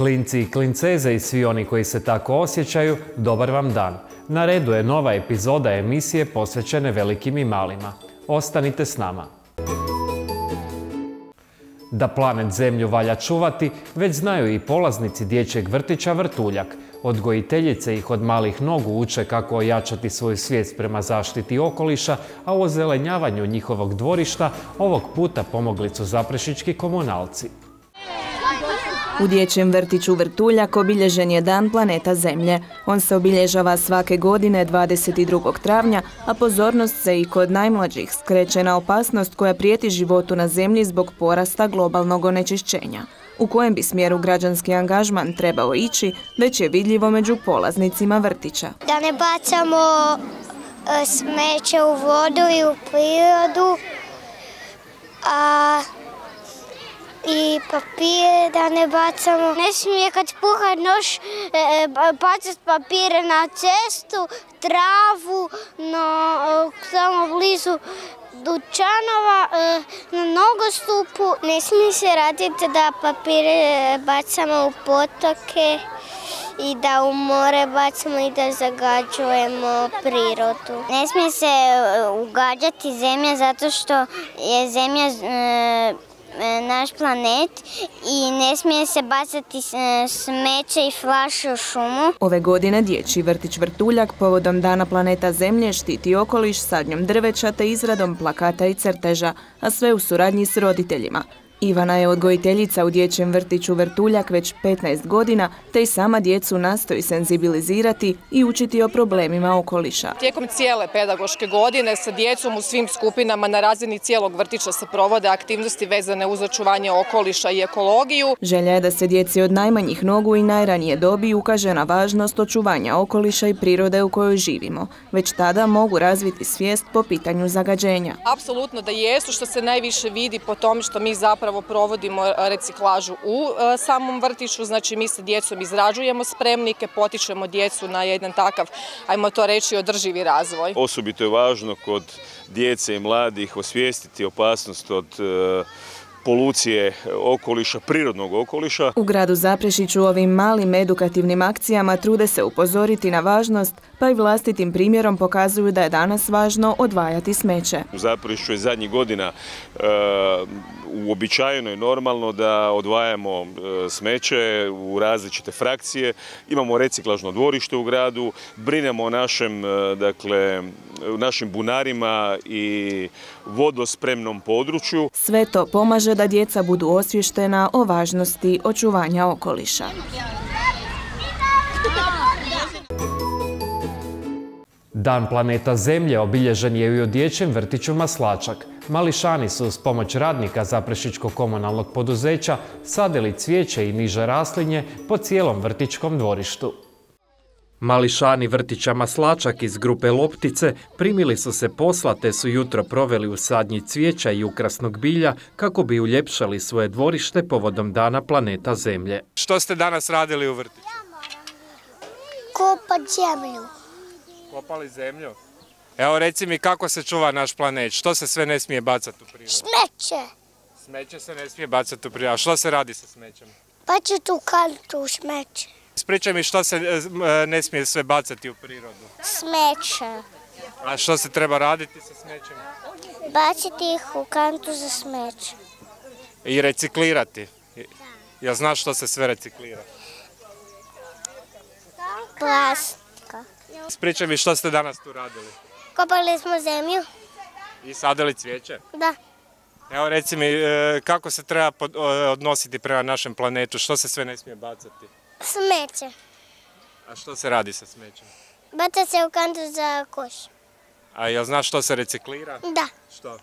Klinci i klinceze i svi oni koji se tako osjećaju, dobar vam dan. Na redu je nova epizoda emisije posvećene velikim i malima. Ostanite s nama. Da planet Zemlju valja čuvati, već znaju i polaznici dječjeg vrtića Vrtuljak. Odgojiteljice ih od malih nogu uče kako ojačati svoju svijest prema zaštiti okoliša, a u ozelenjavanju njihovog dvorišta ovog puta pomogli su zaprešički komunalci. U dječjem vrtiću Vrtuljak obilježen je Dan planeta Zemlje. On se obilježava svake godine 22. travnja, a pozornost se i kod najmlađih skreće na opasnost koja prijeti životu na Zemlji zbog porasta globalnog onečišćenja. U kojem bi smjeru građanski angažman trebao ići, već je vidljivo među polaznicima vrtića. Da ne bacamo smeće u vodu i u prirodu, i papire da ne bacamo. Ne smije kad puha nož bacati papire na cestu, travu, tamo blizu dućanova, na nogostupu. Ne smije se raditi da papire bacamo u potoke i da u more bacamo i da zagađujemo prirodu. Ne smije se ugađati zemlja zato što je zemlja naš planet i ne smije se bacati smeće i flaše u šumu. Ove godine dječji vrtić Vrtuljak povodom Dana planeta Zemlje štiti okoliš sadnjom drveća te izradom plakata i crteža, a sve u suradnji s roditeljima. Ivana je odgojiteljica u dječjem vrtiću Vrtuljak već 15 godina, te i sama djecu nastoji senzibilizirati i učiti o problemima okoliša. Tijekom cijele pedagoške godine sa djecom u svim skupinama na razini cijelog vrtića se provode aktivnosti vezane uz očuvanje okoliša i ekologiju. Želja je da se djeci od najmanjih nogu i najranije dobi ukaže na važnost očuvanja okoliša i prirode u kojoj živimo. Već tada mogu razviti svijest po pitanju zagađenja. Apsolutno da jesu, što se najviše vidi po tome što mi zapravo provodimo reciklažu u samom vrtiću, znači mi sa djecom izrađujemo spremnike, potičemo djecu na jedan takav, ajmo to reći, održivi razvoj. Osobito je važno kod djece i mladih osvijestiti opasnost od polucije okoliša, prirodnog okoliša. U gradu Zaprešiću ovim malim edukativnim akcijama trude se upozoriti na važnost, pa i vlastitim primjerom pokazuju da je danas važno odvajati smeće. U Zaprešiću je zadnjih godina uobičajeno i normalno da odvajamo smeće u različite frakcije. Imamo reciklažno dvorište u gradu, brinemo o našim bunarima i vodospremnom području. Sve to pomaže da djeca budu osviještena o važnosti očuvanja okoliša. Dan planeta Zemlje obilježen je i u dječjem vrtiću Maslačak. Mališani su uz pomoć radnika Zaprešičkog komunalnog poduzeća sadili cvijeće i niže raslinje po cijelom vrtićkom dvorištu. Mališani vrtića Maslačak iz grupe Loptice primili su se posla te su jutro proveli u sadnji cvijeća i ukrasnog bilja kako bi uljepšali svoje dvorište povodom Dana planeta Zemlje. Što ste danas radili u vrtiću? Kopat zemlju. Kopali zemlju? Evo reci mi kako se čuva naš planet, što se sve ne smije bacati u prirodu? Smeće. Smeće se ne smije bacati u prirodu, a što se radi sa smećem? Baciti u kantu u smeće. Ispričaj mi što se ne smije sve bacati u prirodu? Smeće. A što se treba raditi sa smećem? Baciti ih u kantu za smeće. I reciklirati. Jel znaš što se sve reciklira? Plastika. Ispričaj mi što ste danas tu radili? Kopali smo zemlju. I sadili cvijeće? Da. Evo reci mi kako se treba odnositi prema našem planetu, što se sve ne smije bacati? Smeće. A što se radi sa smećem? Baca se u kantu za koš. A jel znaš što se reciklira? Da. Što?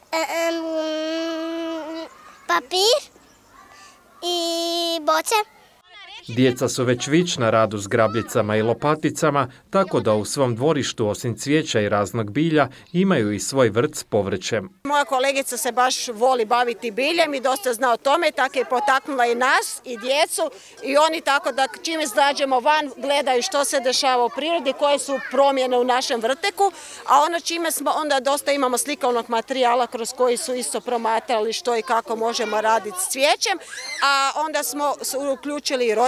Papir i boce. Djeca su već vična radu s grabljicama i lopaticama, tako da u svom dvorištu osim cvijeća i raznog bilja imaju i svoj vrt s povrćem. Moja kolegica se baš voli baviti biljem i dosta zna o tome, tako je potaknula i nas i djecu i oni tako da čim izađemo van gledaju što se dešava u prirodi, koje su promjene u našem vrteku, a ono čime smo onda dosta imamo slikovnog materijala kroz koji su isto promatrali što i kako možemo raditi s cvijećem, a onda smo uključili i roditelji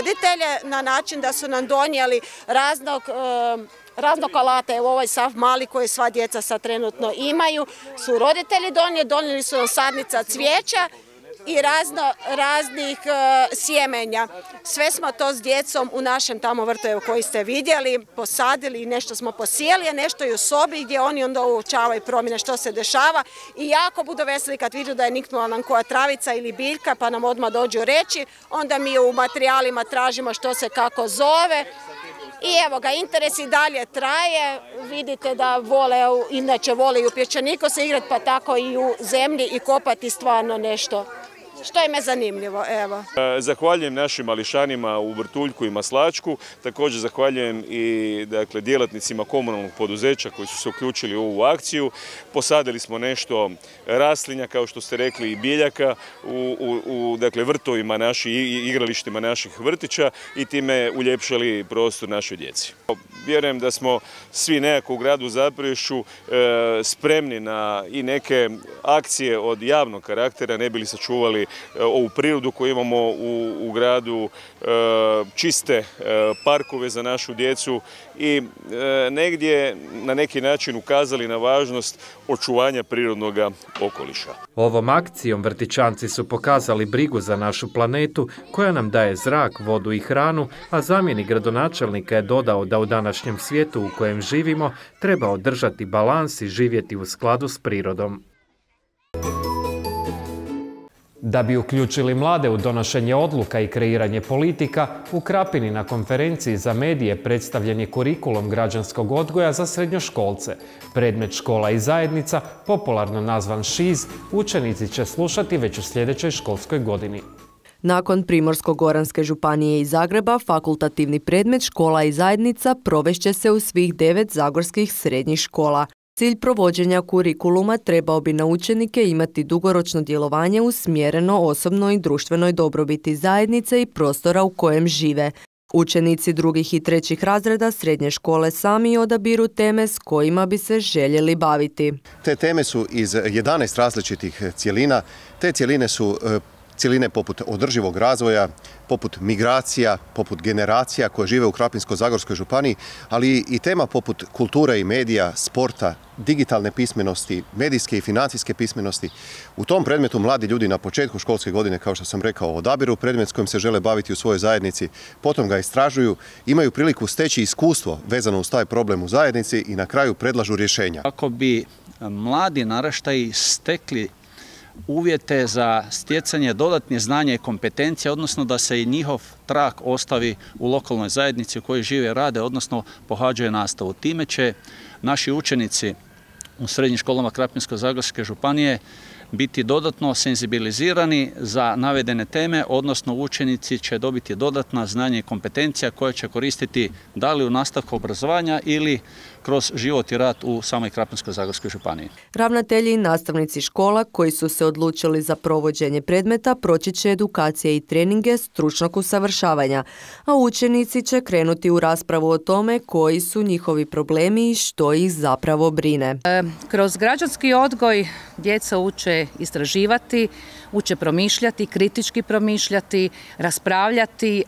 roditelje na način da su nam donijeli raznog alata. Evo ovaj sav mali koji sva djeca sad trenutno imaju su roditelji donijeli su nam sadnica cvijeća i raznih sjemenja. Sve smo to s djecom u našem tamo vrtu koji ste vidjeli, posadili i nešto smo posijeli, a nešto i u sobi gdje oni onda uočavaju promjene što se dešava i jako budu veseli kad vidu da je niknula nam koja travica ili biljka pa nam odmah dođu reći, onda mi u materijalima tražimo što se kako zove. I evo ga, interes i dalje traje, vidite da inače vole i u pješčaniku se igrati, pa tako i u zemlji i kopati stvarno nešto što im je zanimljivo. Evo. Zahvaljujem našim mališanima u Vrtuljku i Maslačku, također zahvaljujem i djelatnicima komunalnog poduzeća koji su se uključili u ovu akciju. Posadili smo nešto raslinja, kao što ste rekli, i biljaka u vrtovima i igralištima naših vrtića i time uljepšali prostor našoj djeci. Vjerujem da smo svi nekako u gradu Zaprešiću spremni na i neke akcije od javnog karaktera, ne bi li sačuvali ovu prirodu koju imamo u gradu, čiste parkove za našu djecu i negdje na neki način ukazali na važnost očuvanja prirodnog okoliša. Ovom akcijom vrtićanci su pokazali brigu za našu planetu koja nam daje zrak, vodu i hranu, a zamjenik gradonačelnika je dodao da u današnjem svijetu u kojem živimo treba održati balans i živjeti u skladu s prirodom. Da bi uključili mlade u donošenje odluka i kreiranje politika, u Krapini na konferenciji za medije predstavljen je kurikulum građanskog odgoja za srednjoškolce. Predmet Škola i zajednica, popularno nazvan ŠIZ, učenici će slušati već u sljedećoj školskoj godini. Nakon Primorsko-goranske županije i Zagreba, fakultativni predmet Škola i zajednica provešće se u svih 9 zagorskih srednjih škola. Cilj provođenja kurikuluma trebao bi na učenike imati dugoročno djelovanje usmjereno osobnoj i društvenoj dobrobiti zajednice i prostora u kojem žive. Učenici drugih i trećih razreda srednje škole sami odabiru teme s kojima bi se željeli baviti. Te teme su iz 11 različitih cjelina. Te cjeline su cjeline poput održivog razvoja, poput migracija, poput generacija koje žive u Krapinsko-zagorskoj županiji, ali i tema poput kulture i medija, sporta, digitalne pismenosti, medijske i financijske pismenosti. U tom predmetu mladi ljudi na početku školske godine, kao što sam rekao, odabiru predmet s kojim se žele baviti u svojoj zajednici, potom ga istražuju, imaju priliku steći iskustvo vezano uz taj problem u zajednici i na kraju predlažu rješenja. Kako bi mladi naraštaji stekli uvjete za stjecanje dodatnih znanja i kompetencija, odnosno da se i njihov trag ostavi u lokalnoj zajednici u kojoj žive i rade, odnosno pohađaju nastavu. Time će naši učenici u srednjim školama Krapinsko-zagorske županije biti dodatno senzibilizirani za navedene teme, odnosno učenici će dobiti dodatna znanja i kompetencija koje će koristiti da li u nastavku obrazovanja ili kroz život i rad u samoj Krapinsko-zagorskoj županiji. Ravnatelji i nastavnici škola koji su se odlučili za provođenje predmeta proći će edukacije i treninge stručnog usavršavanja, a učenici će krenuti u raspravu o tome koji su njihovi problemi i što ih zapravo brine. Kroz građanski odgoj djeca uče istraživati, uče promišljati, kritički promišljati, raspravljati,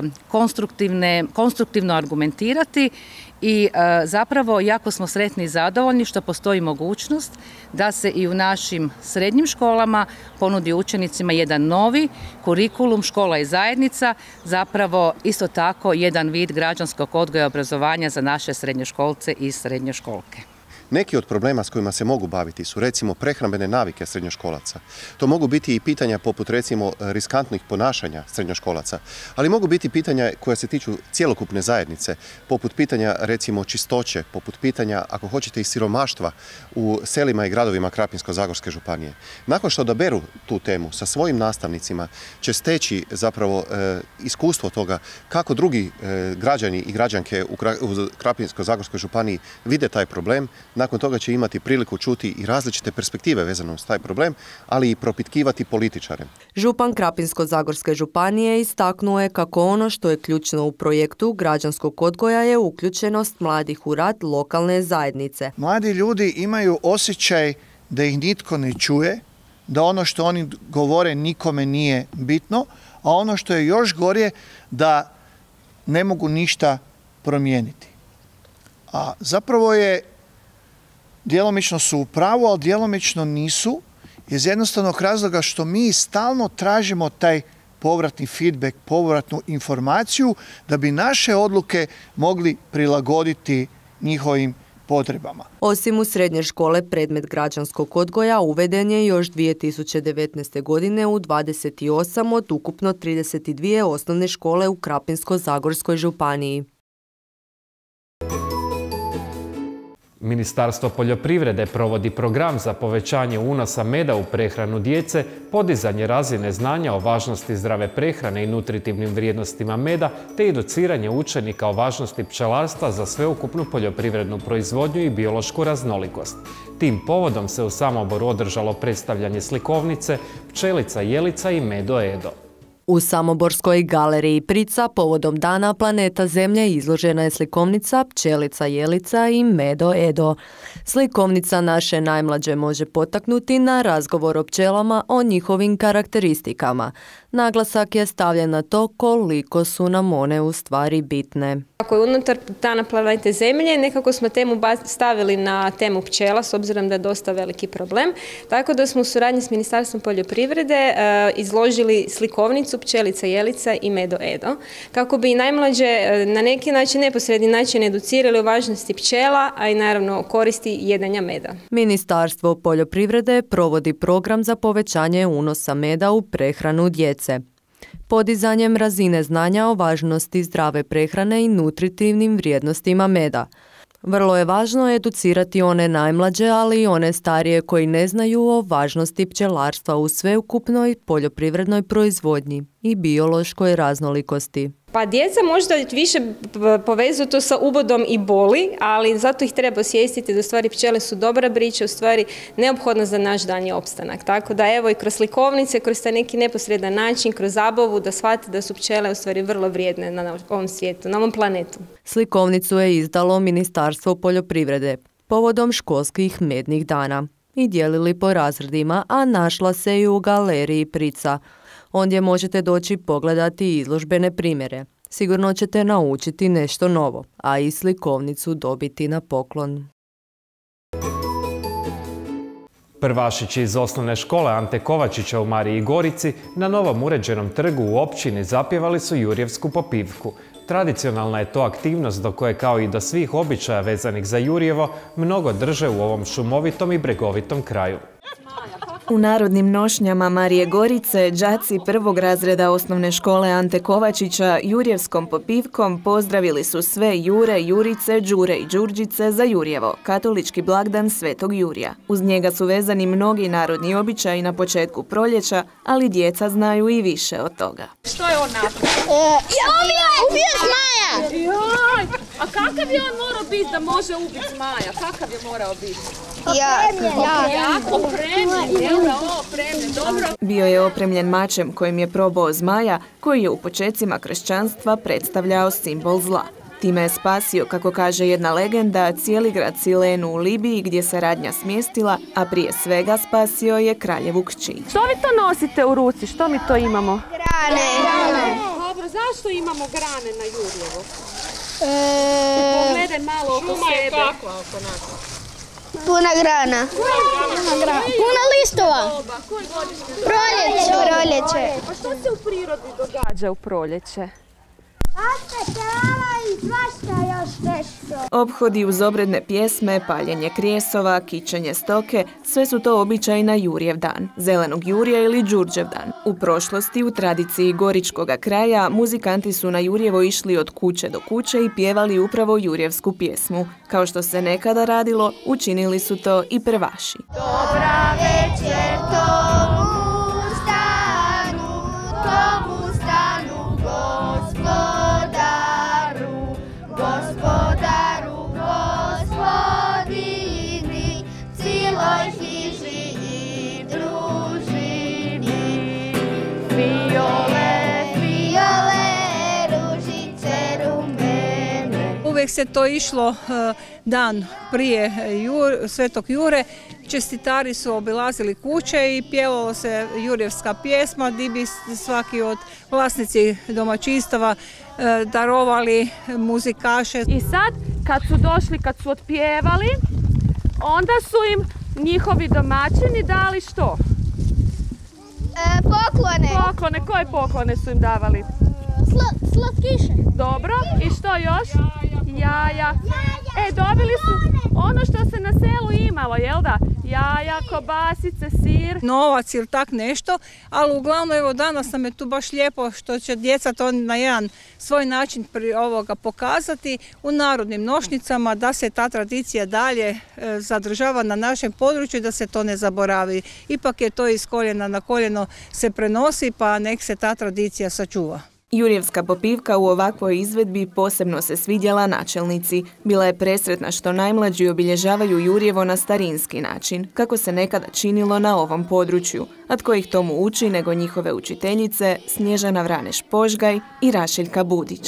konstruktivno argumentirati i zapravo jako smo sretni i zadovoljni što postoji mogućnost da se i u našim srednjim školama ponudi učenicima jedan novi kurikulum Škola i zajednica, zapravo isto tako jedan vid građanskog odgoja i obrazovanja za naše srednjoškolce i srednjoškolke. Neki od problema s kojima se mogu baviti su recimo prehrambene navike srednjoškolaca. To mogu biti i pitanja poput recimo riskantnih ponašanja srednjoškolaca, ali mogu biti pitanja koja se tiču cjelokupne zajednice, poput pitanja recimo čistoće, poput pitanja, ako hoćete, i siromaštva u selima i gradovima Krapinsko-zagorske županije. Nakon što odaberu tu temu sa svojim nastavnicima će steći zapravo iskustvo toga kako drugi građani i građanke u Krapinsko-zagorskoj županiji vide taj problem. Nakon toga će imati priliku čuti i različite perspektive vezano uz taj problem, ali i propitkivati političare. Župan Krapinsko-zagorske županije istaknuo je kako ono što je ključno u projektu građanskog odgoja je uključenost mladih u rad lokalne zajednice. Mladi ljudi imaju osjećaj da ih nitko ne čuje, da ono što oni govore nikome nije bitno, a ono što je još gore da ne mogu ništa promijeniti. A zapravo je djelomično su u pravu, ali djelomično nisu, iz jednostavnog razloga što mi stalno tražimo taj povratni feedback, povratnu informaciju da bi naše odluke mogli prilagoditi njihovim potrebama. Osim u srednje škole, predmet građanskog odgoja uveden je još 2019. godine u 28 od ukupno 32 osnovne škole u Krapinsko-zagorskoj županiji. Ministarstvo poljoprivrede provodi program za povećanje unosa meda u prehranu djece, podizanje razine znanja o važnosti zdrave prehrane i nutritivnim vrijednostima meda, te educiranje učenika o važnosti pčelarstva za sveukupnu poljoprivrednu proizvodnju i biološku raznolikost. Tim povodom se u Samoboru održalo predstavljanje slikovnice Pčelica Jelica i Medo Edo. U Samoborskoj galeriji Prica povodom Dana planeta Zemlje izložena je slikovnica Pčelica Jelica i Medo Edo. Slikovnica naše najmlađe može potaknuti na razgovor o pčelama, o njihovim karakteristikama. Naglasak je stavljen na to koliko su nam one u stvari bitne. Ako je unutar Dana planete Zemlje, nekako smo temu stavili na temu pčela, s obzirom da je dosta veliki problem. Tako da smo u suradnji s Ministarstvom poljoprivrede izložili slikovnicu Pčelica Jelica i Medo Edo, kako bi najmlađe na neki način, neposredni način educirali o važnosti pčela, a i naravno koristi jedanja meda. Ministarstvo poljoprivrede provodi program za povećanje unosa meda u prehranu djece. Podizanjem razine znanja o važnosti zdrave prehrane i nutritivnim vrijednostima meda. Vrlo je važno educirati one najmlađe, ali i one starije koji ne znaju o važnosti pčelarstva u sveukupnoj poljoprivrednoj proizvodnji i biološkoj raznolikosti. Pa djeca možda više povezuju to sa ubodom i boli, ali zato ih treba osvijestiti da u stvari pčele su dobra priča, u stvari neophodna za naš danji opstanak. Tako da evo i kroz slikovnice, kroz taj neki neposredan način, kroz zabavu da shvate da su pčele u stvari vrlo vrijedne na ovom svijetu, na ovom planetu. Slikovnicu je izdalo Ministarstvo poljoprivrede povodom školskih mednih dana i dijelili po razredima, a našla se i u galeriji Prica. Ondje možete doći pogledati izložbene primjere. Sigurno ćete naučiti nešto novo, a i slikovnicu dobiti na poklon. Prvašići iz osnovne škole Ante Kovačića u Mariji Gorici na novom uređenom trgu u općini zapjevali su Jurjevsku popivku. Tradicionalna je to aktivnost do koje, kao i do svih običaja vezanih za Jurjevo, mnogo drže u ovom šumovitom i bregovitom kraju. U narodnim nošnjama Marije Gorice, đaci prvog razreda osnovne škole Ante Kovačića Jurjevskom popivkom pozdravili su sve Jure, Jurice, Đure i Đurđice za Jurjevo, katolički blagdan Svetog Jurija. Uz njega su vezani mnogi narodni običaji na početku proljeća, ali djeca znaju i više od toga. Što je on napravio? Ubio zmaja! A kakav je on morao biti da može ubiti zmaja? Kakav je morao biti? Bio je opremljen mačem kojim je probao zmaja, koji je u počecima kršćanstva predstavljao simbol zla. Time je spasio, kako kaže jedna legenda, cijeli grad Silenu u Libiji gdje se radnja smjestila, a prije svega spasio je kraljevu kći. Što vi to nosite u ruci? Što mi to imamo? Grane. Dobro, zašto imamo grane na Jurjevo? Pogledaj malo oko sebe. Puna grana. Puna listova. Proljeće. Pa što se u prirodi događa u proljeće? Obhodi uz obredne pjesme, paljenje krijesova, kićenje stoke, sve su to običaji na Jurjev dan, Zelenog Jurja ili Đurđev dan. U prošlosti, u tradiciji Goričkoga kraja, muzikanti su na Jurjevo išli od kuće do kuće i pjevali upravo jurjevsku pjesmu. Kao što se nekada radilo, učinili su to i prvaši. Dobra večer tomu stanu, gospodaru, gospodini, ciloj hiži i družini. Fiole, ružice rumene. Uvijek se to išlo dan prije Svetog Jure Čestitari su obilazili kuće i pjevalo se jurjevska pjesma gdje bi svaki od vlasnici domaćinstava darovali muzikaše. I sad kad su došli, kad su otpjevali, onda su im njihovi domaćini dali što? Poklone. Poklone. Koje poklone su im davali? Slatkiše. Dobro. I što još? Jaja. Dobili su ono što se na selu imalo, jel da? Jaja, kobasice, sir. Novac ili tak nešto, ali uglavnom evo danas nam je tu baš lijepo što će djeca to na jedan svoj način pokazati u narodnim nošnjicama, da se ta tradicija dalje zadržava na našem području i da se to ne zaboravi. Ipak je to iz koljena na koljeno se prenosi, pa nek se ta tradicija sačuva. Jurjevska popivka u ovakvoj izvedbi posebno se svidjela načelnici. Bila je presretna što najmlađi obilježavaju Jurjevo na starinski način, kako se nekada činilo na ovom području. A tko ih tomu uči nego njihove učiteljice Snježana Vraneš-Požgaj i Rašeljka Budić.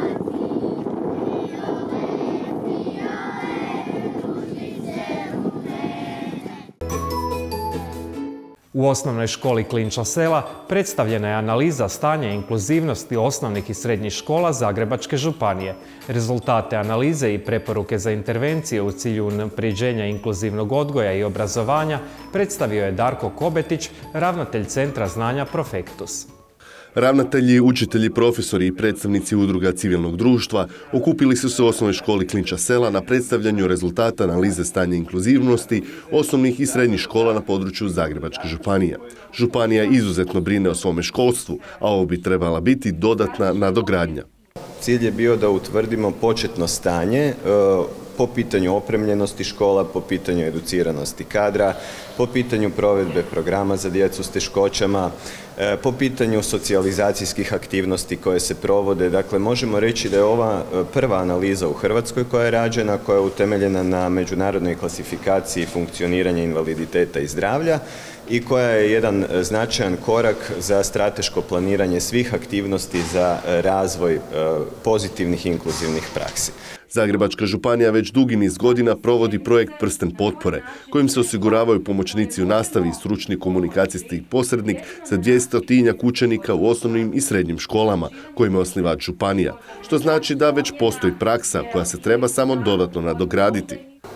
U osnovnoj školi Klinča sela predstavljena je analiza stanja inkluzivnosti osnovnih i srednjih škola Zagrebačke županije. Rezultate analize i preporuke za intervencije u cilju unapređenja inkluzivnog odgoja i obrazovanja predstavio je Darko Kobetić, ravnatelj Centra znanja Profektus. Ravnatelji, učitelji, profesori i predstavnici udruga civilnog društva okupili su se u osnovnoj školi Klinča sela na predstavljanju rezultata analize stanja inkluzivnosti osnovnih i srednjih škola na području Zagrebačke županije. Županija izuzetno brine o svome školstvu, a ovo bi trebala biti dodatna nadogradnja. Cilj je bio da utvrdimo početno stanje po pitanju opremljenosti škola, po pitanju educiranosti kadra, po pitanju provedbe programa za djecu s teškoćama, po pitanju socijalizacijskih aktivnosti koje se provode. Dakle, možemo reći da je ova prva analiza u Hrvatskoj koja je rađena, koja je utemeljena na međunarodnoj klasifikaciji funkcioniranja invaliditeta i zdravlja i koja je jedan značajan korak za strateško planiranje svih aktivnosti za razvoj pozitivnih i inkluzivnih praksi. Zagrebačka županija već dugi niz godina provodi projekt Prsten potpore, kojim se osiguravaju pomoćnici u nastavi i stručni komunikacijski posrednik za 200 učenika u osnovnim i srednjim školama, kojima je osnivač županija, što znači da već postoji praksa koja se treba samo dodatno nadograditi.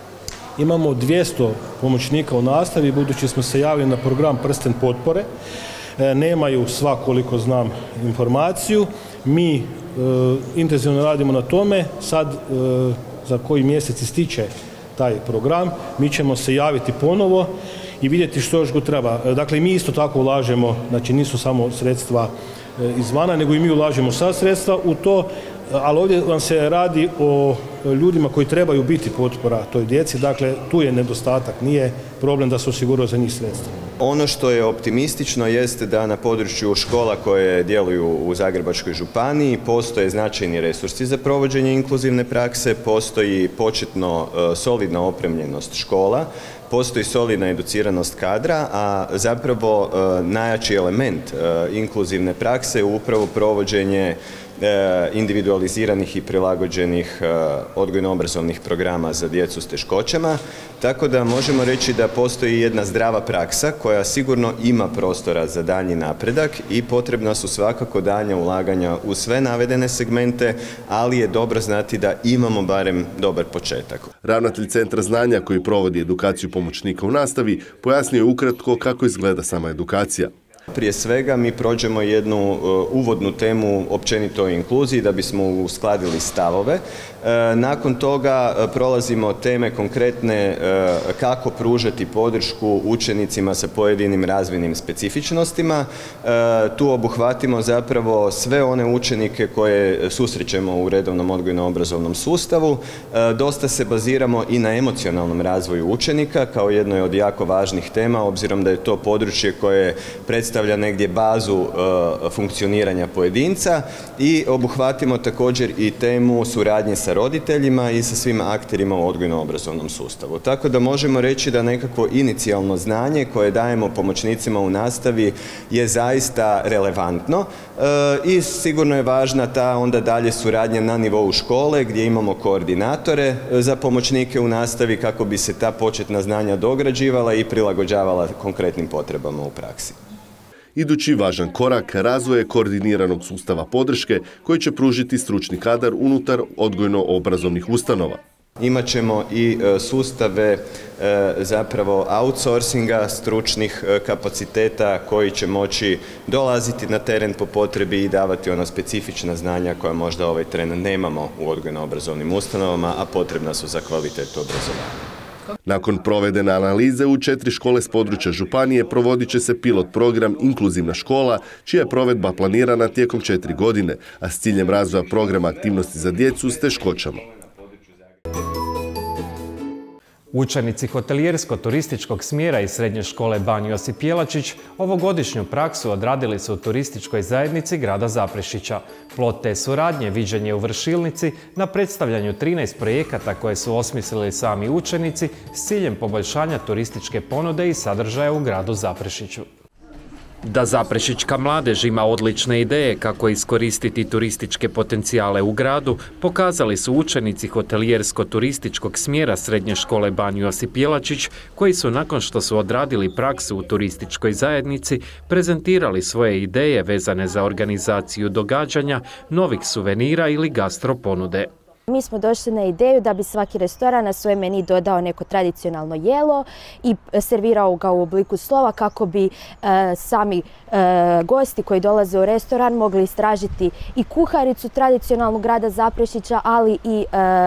Imamo 200 pomoćnika u nastavi, budući smo se javili na program Prsten potpore. Nemaju sva, koliko znam, informaciju. Mi intenzivno radimo na tome. Sad, za koji mjesec ističe taj program, mi ćemo se javiti ponovo i vidjeti što još go treba. Dakle, mi isto tako ulažemo, znači nisu samo sredstva izvana, nego i mi ulažemo sva sredstva u to, ali ovdje vam se radi o ljudima koji trebaju biti potpora toj djeci, dakle tu je nedostatak, nije problem da se osigurao za njih sredstva. Ono što je optimistično jeste da na području škola koje djeluju u Zagrebačkoj županiji postoje značajni resursi za provođenje inkluzivne prakse, postoji početno solidna opremljenost škola, postoji solidna educiranost kadra, a zapravo najjači element inkluzivne prakse je upravo provođenje individualiziranih i prilagođenih odgojno-obrazovnih programa za djecu s teškoćama, tako da možemo reći da postoji jedna zdrava praksa koja sigurno ima prostora za daljnji napredak i potrebna su svakako daljnja ulaganja u sve navedene segmente, ali je dobro znati da imamo barem dobar početak. Ravnatelj Centra znanja koji provodi edukaciju pomoćnika u nastavi pojasnio je ukratko kako izgleda sama edukacija. Prije svega mi prođemo jednu uvodnu temu općenito o inkluziji da bismo uskladili stavove. Nakon toga prolazimo teme konkretne kako pružati podršku učenicima sa pojedinim razvojnim specifičnostima. Tu obuhvatimo zapravo sve one učenike koje susrećemo u redovnom odgojno-obrazovnom sustavu. Dosta se baziramo i na emocionalnom razvoju učenika kao jednoj od jako važnih tema, obzirom da je to područje koje predstavlja predstavlja negdje bazu funkcioniranja pojedinca i obuhvatimo također i temu suradnje sa roditeljima i sa svim akterima u odgojno-obrazovnom sustavu. Tako da možemo reći da nekakvo inicijalno znanje koje dajemo pomoćnicima u nastavi je zaista relevantno i sigurno je važna ta onda dalje suradnja na nivou škole gdje imamo koordinatore za pomoćnike u nastavi kako bi se ta početna znanja dograđivala i prilagođavala konkretnim potrebama u praksi. Idući važan korak razvoje koordiniranog sustava podrške koji će pružiti stručni kadar unutar odgojno-obrazovnih ustanova. Imat ćemo i sustave zapravo outsourcinga stručnih kapaciteta koji će moći dolaziti na teren po potrebi i davati ona specifična znanja koja možda ovaj tren nemamo u odgojno-obrazovnim ustanovama, a potrebna su za kvalitetu obrazovanja. Nakon provedene analize u 4 škole s područja županije provodit će se pilot program Inkluzivna škola, čija je provedba planirana tijekom 4 godine, a s ciljem razvoja programa aktivnosti za djecu s teškoćama. Učenici hotelijersko-turističkog smjera iz srednje škole Ban Josip Jelačić ovogodišnju praksu odradili su u turističkoj zajednici grada Zaprešića. Plod te suradnje viđen je u Vršilnici na predstavljanju 13 projekata koje su osmislili sami učenici s ciljem poboljšanja turističke ponude i sadržaja u gradu Zaprešiću. Da zaprešićka mladež ima odlične ideje kako iskoristiti turističke potencijale u gradu, pokazali su učenici hotelijersko-turističkog smjera srednje škole Ban Josip Jelačić, koji su nakon što su odradili praksu u turističkoj zajednici, prezentirali svoje ideje vezane za organizaciju događanja, novih suvenira ili gastroponude. Mi smo došli na ideju da bi svaki restoran na svoj meni dodao neko tradicionalno jelo i servirao ga u obliku slova kako bi sami gosti koji dolaze u restoran mogli istražiti i kuharicu tradicionalnu grada Zaprešića, ali i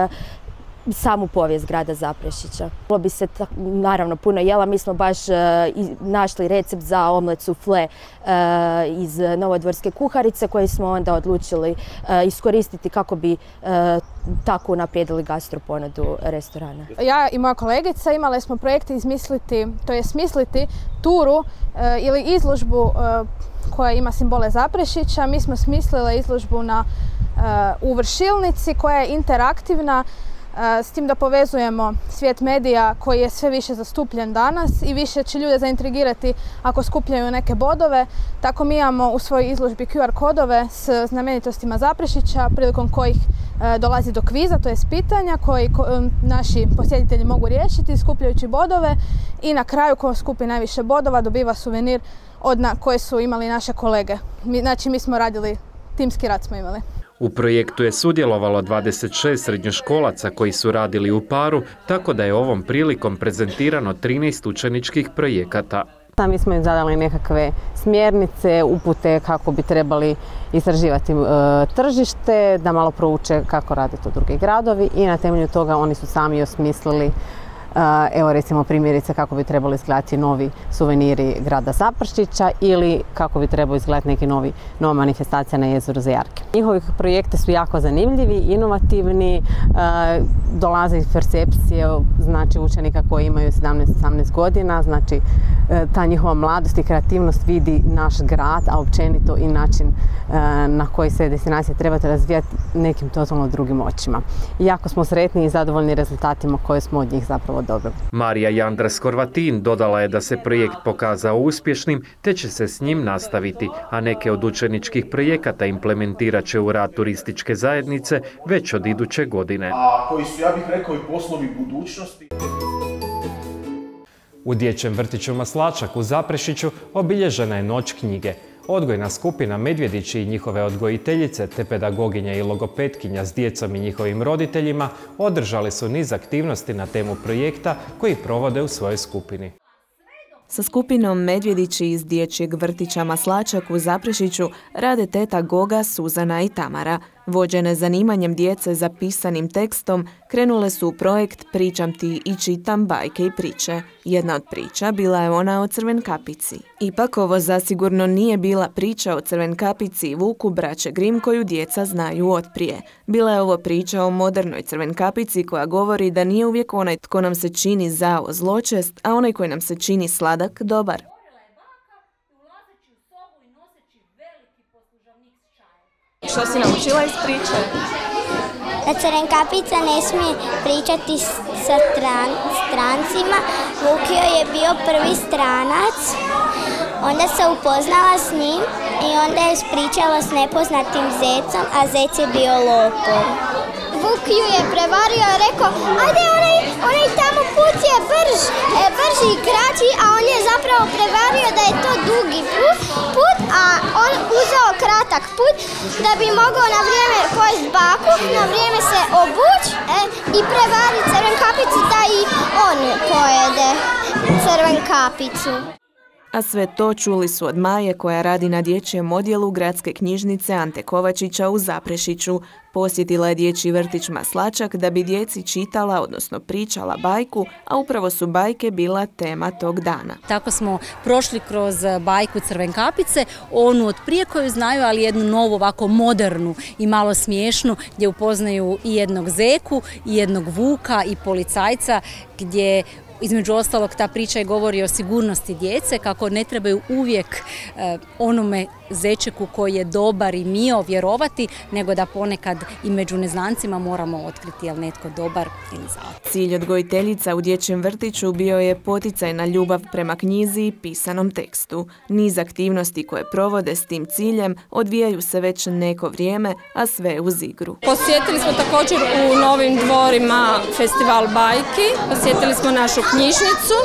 samu povijest grada Zaprešića. Bilo bi se naravno puno jela, mi smo baš našli recept za omlet sufle iz novodvorske kuharice koji smo onda odlučili iskoristiti kako bi tako unaprijedili gastroponudu restorana. Ja i moja kolegica imali smo projekt smisliti turu ili izložbu koja ima simbole Zaprešića. Mi smo smislili izložbu u Vršilnici koja je interaktivna, s tim da povezujemo svijet medija koji je sve više zastupljen danas i više će ljude zaintrigirati ako skupljaju neke bodove. Tako mi imamo u svojoj izložbi QR kodove s znamenitostima Zaprešića prilikom kojih dolazi do kviza, to je pitanja koji naši posjetitelji mogu riješiti skupljajući bodove i na kraju ko skupi najviše bodova dobiva suvenir koje su imali naše kolege. Znači mi smo radili, timski rad smo imali. U projektu je sudjelovalo 26 srednjoškolaca koji su radili u paru, tako da je ovom prilikom prezentirano 13 učeničkih projekata. Mi smo im zadali nekakve smjernice, upute kako bi trebali istraživati tržište, da malo prouče kako rade to drugi gradovi i na temelju toga oni su sami osmislili evo recimo primjerice kako bi trebali izgledati novi suveniri grada Zaprešića ili kako bi trebao izgledati neki nova manifestacija na jezeru Zajarke. Njihovi projekte su jako zanimljivi, inovativni, dolaze iz percepcije znači učenika koji imaju 17-18 godina, znači ta njihova mladost i kreativnost vidi naš grad, a općenito i način na koji se destinacija treba razvijati nekim totalno drugim očima. Jako smo sretni i zadovoljni rezultatima koje smo od njih zapravo dobili. Marija Jandras-Korvatin dodala je da se projekt pokazao uspješnim te će se s njim nastaviti, a neke od učeničkih projekata implementirat će u rad turističke zajednice već od iduće godine. A koji su, ja bih rekao, i poslovi budućnosti. U dječjem vrtiću Maslačak u Zaprešiću obilježena je Noć knjige. Odgojna skupina Medvjedići i njihove odgojiteljice te pedagoginja i logopetkinja s djecom i njihovim roditeljima održali su niz aktivnosti na temu projekta koji provode u svojoj skupini. Sa skupinom Medvjedići iz dječjeg vrtića Maslačak u Zaprešiću rade teta Goga, Suzana i Tamara. Vođene zanimanjem djece za pisanim tekstom, krenule su u projekt Pričam ti i čitam bajke i priče. Jedna od priča bila je ona o Crvenkapici. Ipak ovo zasigurno nije bila priča o Crvenkapici i Vuku braće Grim koju djeca znaju otprije. Bila je ovo priča o modernoj Crvenkapici koja govori da nije uvijek onaj tko nam se čini zao zločest, a onaj koji nam se čini sladak dobar. Što si naučila iz priče? Da Crvenkapica ne smije pričati sa strancima. Vukio je bio prvi stranac, onda se upoznala s njim i onda je ispričala s nepoznatim zecom, a zec je bio lopov. Vuk ju je prevario i rekao, ajde onaj tamo put je brži i kraći, a on je zapravo prevario da je to dugi put, a on uzeo kratak put da bi mogao na vrijeme pojesti baku, na vrijeme se obući i prevari Crvenkapicu da i on pojede Crvenkapicu. A sve to čuli su od Maje koja radi na dječjem odjelu Gradske knjižnice Ante Kovačića u Zaprešiću. Posjetila je dječji vrtić Maslačak da bi djeci čitala, odnosno pričala bajku, a upravo su bajke bila tema tog dana. Tako smo prošli kroz bajku Crvenkapice, onu od prije koju znaju, ali jednu novu, ovako modernu i malo smiješnu, gdje upoznaju i jednog zeku, i jednog vuka, i policajca, gdje između ostalog ta priča govori o sigurnosti djece, kako ne trebaju uvijek onome zečeku koji je dobar i mio vjerovati, nego da ponekad i među neznancima moramo otkriti je li netko dobar ili zao. Cilj odgojiteljica u dječjem vrtiću bio je poticaj na ljubav prema knjizi i pisanom tekstu. Niz aktivnosti koje provode s tim ciljem odvijaju se već neko vrijeme, a sve uz igru. Posjetili smo također u Novim dvorima festival bajki, posjetili smo našu knjižnicu,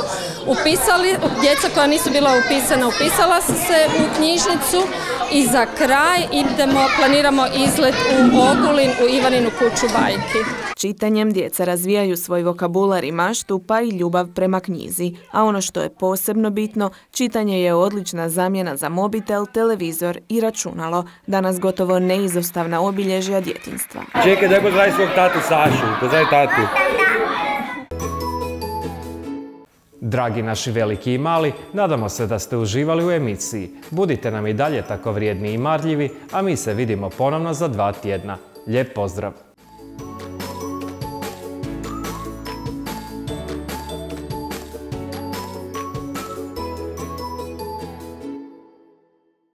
djeca koja nisu bila upisana, upisala se u knjižnicu i za kraj planiramo izlet u Ogulin, u Ivaninu kuću bajki. Čitanjem djeca razvijaju svoj vokabular i maštu, pa i ljubav prema knjizi. A ono što je posebno bitno, čitanje je odlična zamjena za mobitel, televizor i računalo. Danas gotovo neizostavna obilježja djetinjstva. Čekaj, daj pozdravi svog tatu Sašu, pozdravi tatu. Dragi naši veliki i mali, nadamo se da ste uživali u emisiji. Budite nam i dalje tako vrijedni i marljivi, a mi se vidimo ponovno za 2 tjedna. Lijep pozdrav!